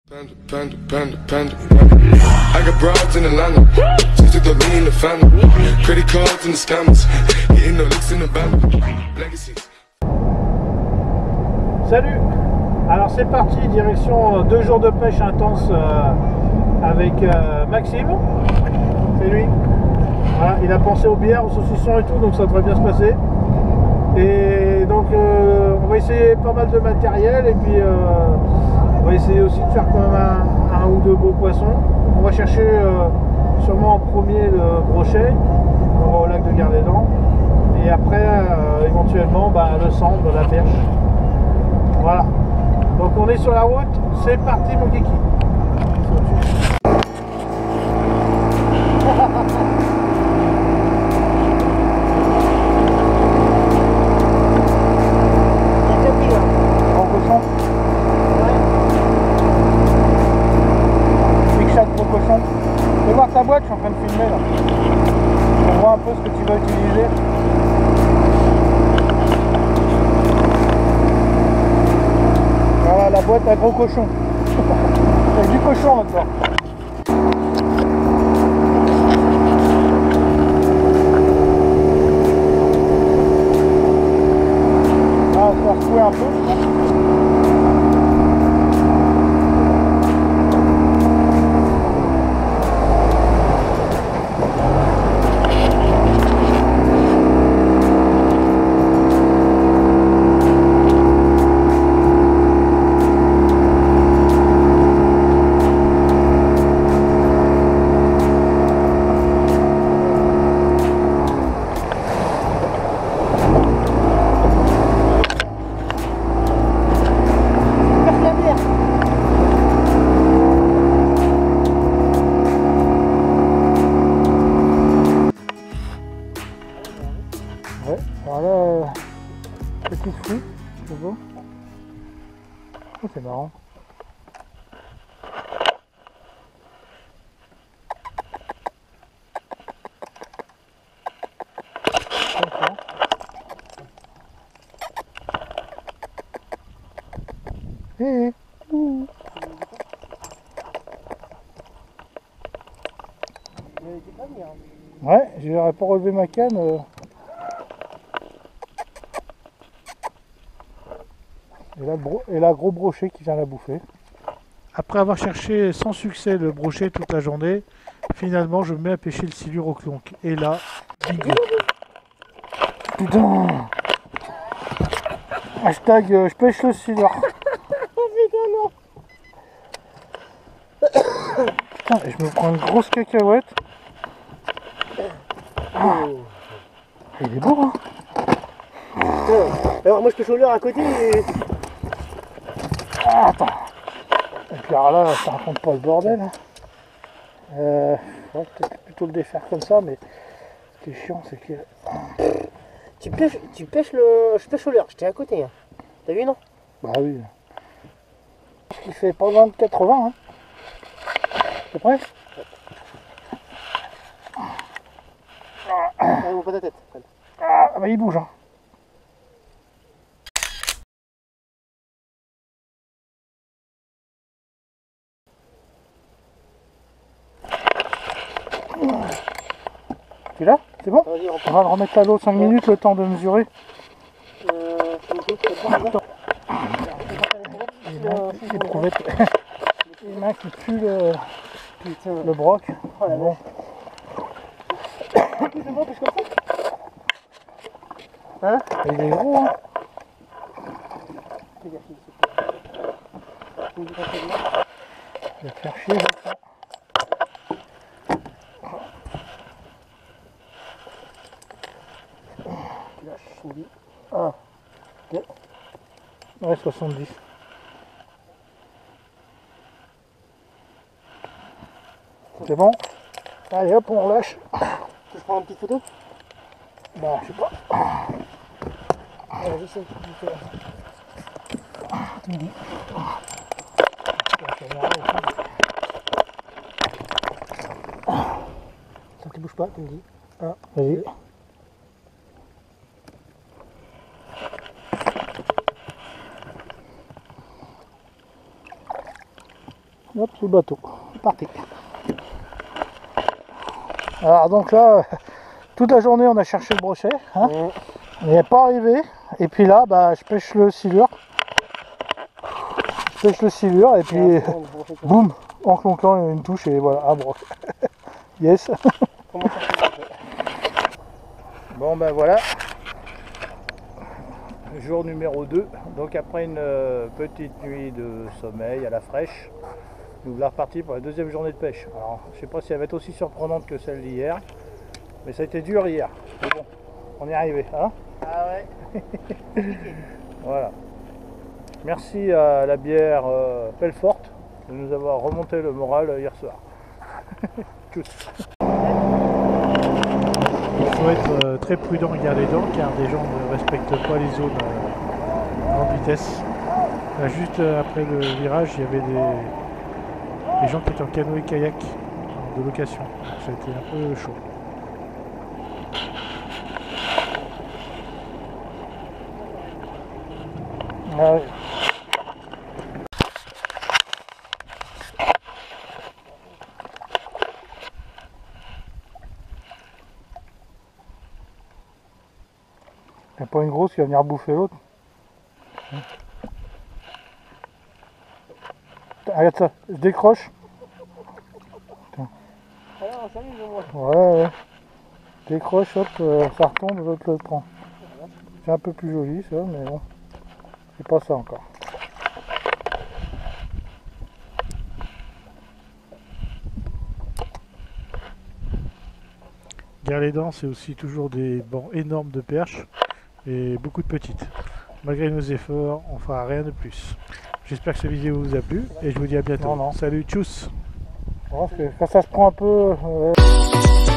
Panda, panda, panda, panda. I got broads in Atlanta. Just took the lean in the family. Credit cards in the scammers. Getting no licks in the band. Legacies. Salut. Alors c'est parti, direction 2 jours de pêche intense avec Maxime. C'est lui. Voilà, il a pensé aux bières, aux saucissons et tout, donc ça devrait bien se passer. Et donc on va essayer pas mal de matériel et puis on va essayer aussi de faire quand même un ou deux beaux poissons. On va chercher sûrement en premier le brochet, on va au lac de Gardédan, et après éventuellement le sample, la perche. Voilà, donc on est sur la route, c'est parti mon kiki. Ta boîte, je suis en train de filmer là. On voit un peu ce que tu vas utiliser. Voilà la boîte à gros cochon. Il y a du cochon là-dedans. On va se faire secouer un peu. Ouais, alors là, petite fruit, c'est beau. Oh, c'est marrant. Hé, ouh. Ouais, j'aurais pas relevé ma canne. Et là, gros brochet qui vient la bouffer. Après avoir cherché sans succès le brochet toute la journée, finalement je me mets à pêcher le silure au clonk. Et là, bingo. Putain. Hashtag je pêche le silure. Putain, et je me prends une grosse cacahuète. Ah. Il est beau, hein. Alors moi je pêche au leurre à côté et... Ah, attends. Et puis alors là, ça raconte pas le bordel. Ouais, peut-être plutôt le défaire comme ça, mais ce qui est chiant, c'est que... Tu pêches le... Je pêche au leurre, j'étais à côté. Hein. T'as vu, non? Bah oui. Il fait pas loin de 80, hein. T'es prêt? Ah, pas ta tête. Ah, bah il bouge, hein. Tu l'as? C'est bon? On va le remettre à l'eau 5 minutes, le temps de mesurer. Les mains qui puent le broc. Bon. Hein? Il est gros, hein. Je vais te faire chier, ça. Ah, okay. Ouais, 70. C'est bon? Allez hop, on relâche. Je prends une petite photo? Bon, je sais pas. Je sais. Ça te bouge pas, tu me dis. Ah, vas-y. hop, sous le bateau. C'est parti. Alors donc là, toute la journée on a cherché le brochet, hein. On n'y est pas arrivé. Et puis là, bah, je pêche le silure. Je pêche le silure et puis boum, en clonquant une touche et voilà, un brochet. Yes. Bon ben voilà. Jour numéro 2. Donc après une petite nuit de sommeil à la fraîche, nous voilà repartis pour la deuxième journée de pêche. Alors je sais pas si elle va être aussi surprenante que celle d'hier, mais ça a été dur hier. Mais bon, on est arrivé, hein. Ah ouais. Voilà. Merci à la bière Pelleforte de nous avoir remonté le moral hier soir. Tchuss. Il faut être très prudent et garder les dents car des gens ne respectent pas les zones à grande vitesse. Là, juste après le virage, il y avait des gens qui étaient en canoë kayak de location. Donc, ça a été un peu chaud. Ah ouais. Il n'y a pas une grosse qui va venir bouffer l'autre. Regarde ça, je décroche. Alors, salut, moi. Ouais. Décroche, hop, ça retombe, l'autre le prend. C'est un peu plus joli ça, mais bon, c'est pas ça encore. Gare-les-Dents, c'est aussi toujours des bancs énormes de perches et beaucoup de petites. Malgré nos efforts, on fera rien de plus. J'espère que cette vidéo vous a plu et je vous dis à bientôt. Salut, tchuss. Quand ça se prend un peu...